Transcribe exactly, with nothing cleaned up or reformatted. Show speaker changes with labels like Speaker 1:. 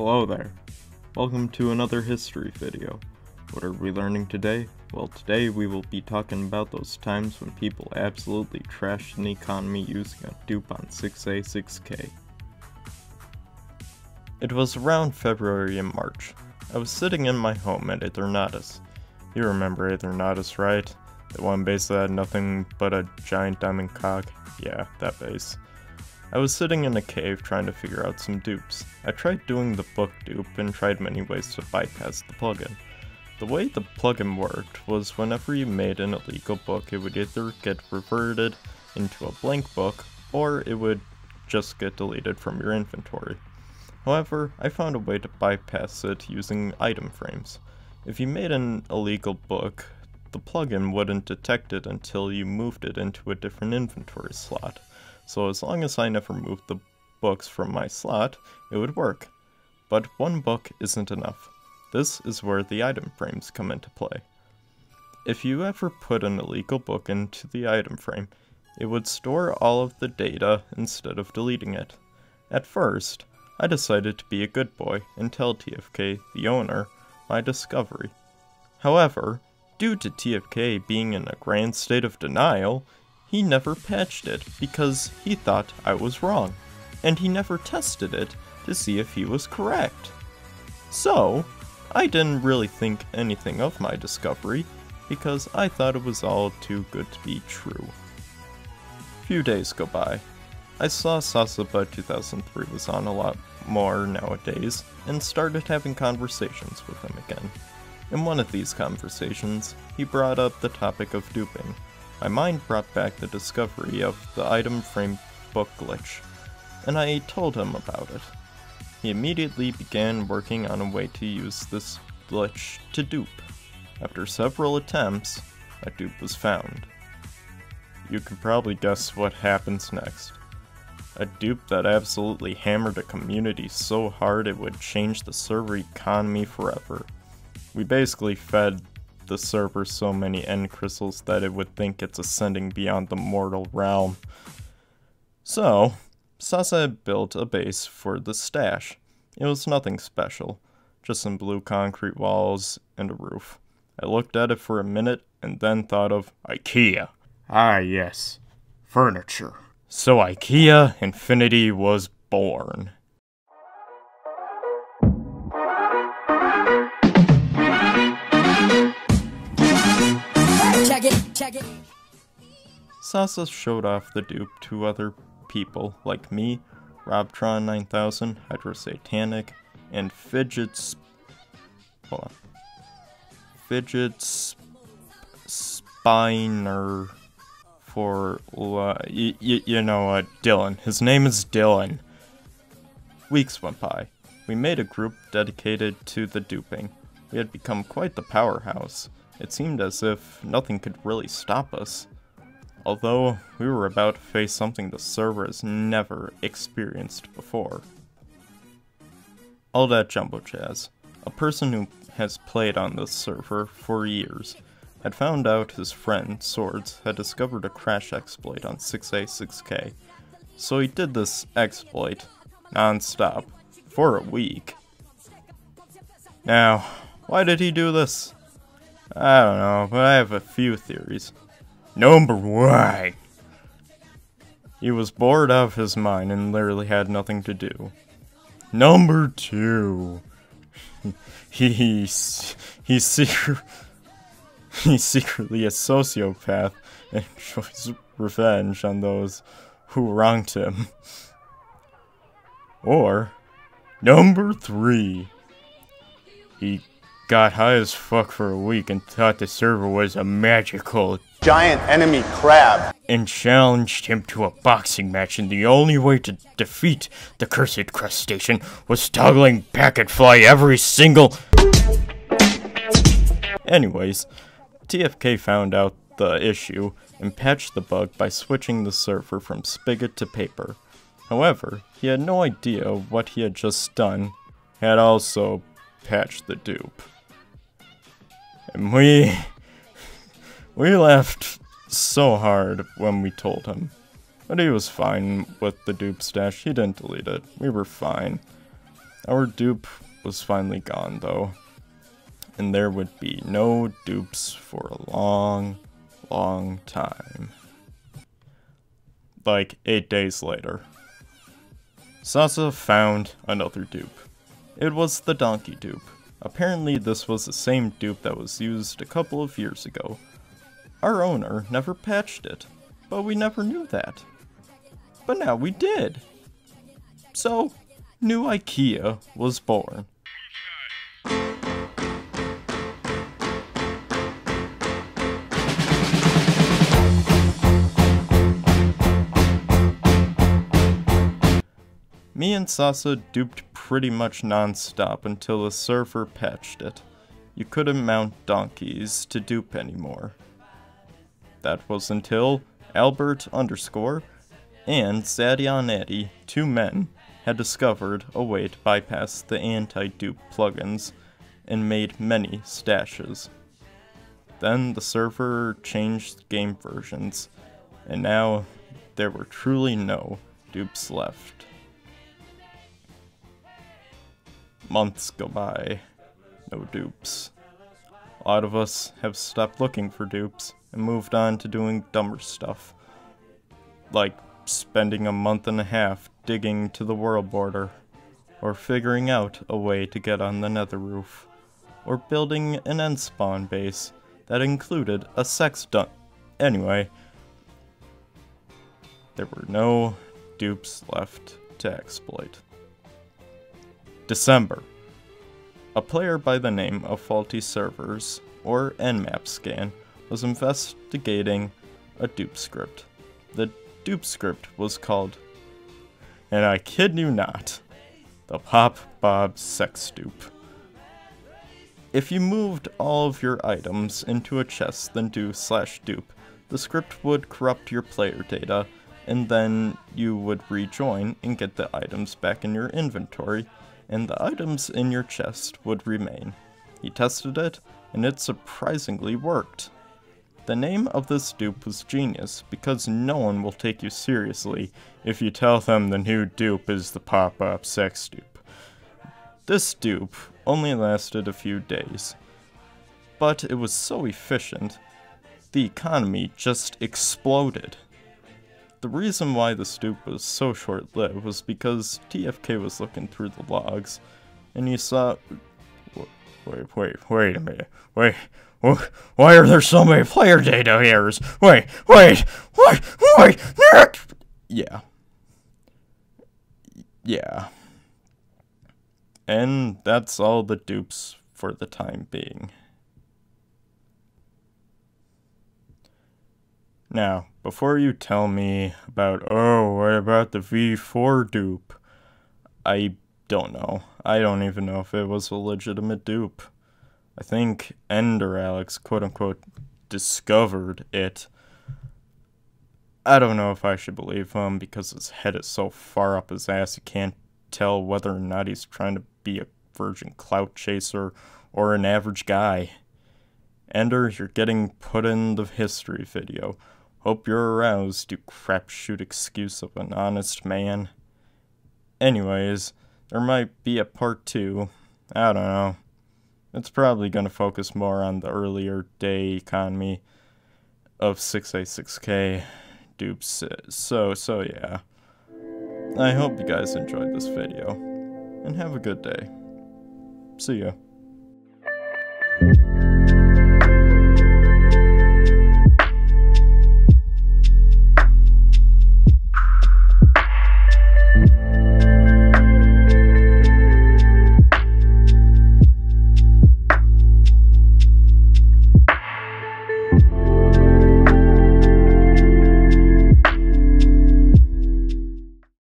Speaker 1: Hello there. Welcome to another history video. What are we learning today? Well, today we will be talking about those times when people absolutely trashed an economy using a dupe on six A six K. It was around February and March. I was sitting in my home at Aethernatus. You remember Aethernatus, right? The one base that had nothing but a giant diamond cock? Yeah, that base. I was sitting in a cave trying to figure out some dupes. I tried doing the book dupe and tried many ways to bypass the plugin. The way the plugin worked was whenever you made an illegal book, it would either get reverted into a blank book, or it would just get deleted from your inventory. However, I found a way to bypass it using item frames. If you made an illegal book, the plugin wouldn't detect it until you moved it into a different inventory slot. So as long as I never moved the books from my slot, it would work. But one book isn't enough. This is where the item frames come into play. If you ever put an illegal book into the item frame, it would store all of the data instead of deleting it. At first, I decided to be a good boy and tell T F K, the owner, my discovery. However, due to T F K being in a grand state of denial, he never patched it because he thought I was wrong, and he never tested it to see if he was correct. So, I didn't really think anything of my discovery because I thought it was all too good to be true. Few days go by. I saw Sasaba two thousand three was on a lot more nowadays and started having conversations with him again. In one of these conversations, he brought up the topic of duping. My mind brought back the discovery of the item frame book glitch, and I told him about it. He immediately began working on a way to use this glitch to dupe. After several attempts, a dupe was found. You can probably guess what happens next. A dupe that absolutely hammered a community so hard it would change the server economy forever. We basically fed the server so many end crystals that it would think it's ascending beyond the mortal realm. So, Sasa had built a base for the stash. It was nothing special, just some blue concrete walls and a roof. I looked at it for a minute and then thought of IKEA.
Speaker 2: Ah yes, furniture.
Speaker 1: So IKEA Infinity was born. Check it, check it. Sasa showed off the dupe to other people like me, Robtron nine thousand, Hydrosatanic, and Fidget's. Hold on. Fidget's Spiner for. Uh, y y you know, uh, Dylan. His name is Dylan. Weeks went by. We made a group dedicated to the duping. We had become quite the powerhouse. It seemed as if nothing could really stop us. Although, we were about to face something the server has never experienced before. All that jumbo jazz. A person who has played on this server for years had found out his friend, Swords, had discovered a crash exploit on six A six K. So he did this exploit, non-stop, for a week. Now, why did he do this? I don't know, but I have a few theories. Number one, he was bored out of his mind and literally had nothing to do. Number two, he's he's secret he's secretly a sociopath and enjoys revenge on those who wronged him. Or number three, he got high as fuck for a week and thought the server was a magical
Speaker 2: giant enemy crab
Speaker 1: and challenged him to a boxing match, and the only way to defeat the cursed crustacean was toggling packet fly every single... Anyways, T F K found out the issue and patched the bug by switching the server from spigot to paper. However, he had no idea what he had just done had also patched the dupe. And we... we laughed so hard when we told him. But he was fine with the dupe stash, he didn't delete it, we were fine. Our dupe was finally gone though, and there would be no dupes for a long, long time. Like eight days later, Sasa found another dupe. It was the donkey dupe. Apparently this was the same dupe that was used a couple of years ago. Our owner never patched it, but we never knew that. But now we did. So, new IKEA was born. Me and Sasa duped pretty much non-stop until the server patched it. You couldn't mount donkeys to dupe anymore. That was until Albert underscore and Zadionati, two men, had discovered a way to bypass the anti-dupe plugins and made many stashes. Then the server changed game versions, and now there were truly no dupes left. Months go by, no dupes. A lot of us have stopped looking for dupes and moved on to doing dumber stuff, like spending a month and a half digging to the world border, or figuring out a way to get on the nether roof, or building an end spawn base that included a sex dun- Anyway, there were no dupes left to exploit. December. A player by the name of Faulty Servers, or Nmap Scan, was investigating a dupe script. The dupe script was called, and I kid you not, the Pop Bob Sex Dupe. If you moved all of your items into a chest then do slash dupe, the script would corrupt your player data, and then you would rejoin and get the items back in your inventory, and the items in your chest would remain. He tested it, and it surprisingly worked. The name of this dupe was genius, because no one will take you seriously if you tell them the new dupe is the pop-up sex dupe. This dupe only lasted a few days, but it was so efficient, the economy just exploded. The reason why this dupe was so short-lived was because T F K was looking through the logs, and he saw... Wait, wait, wait a minute. Wait, why are there so many player data errors? Wait, wait, wait, wait, Nick! Yeah. Yeah. And that's all the dupes for the time being. Now, before you tell me about, oh, what about the V four dupe? I don't know. I don't even know if it was a legitimate dupe. I think Ender Alex, quote-unquote, discovered it. I don't know if I should believe him because his head is so far up his ass you can't tell whether or not he's trying to be a virgin clout chaser or an average guy. Ender, you're getting put in the history video. Hope you're aroused, you crapshoot excuse of an honest man. Anyways, there might be a part two. I don't know. It's probably going to focus more on the earlier day economy of six A six K dupes. So, so yeah. I hope you guys enjoyed this video, and have a good day. See ya.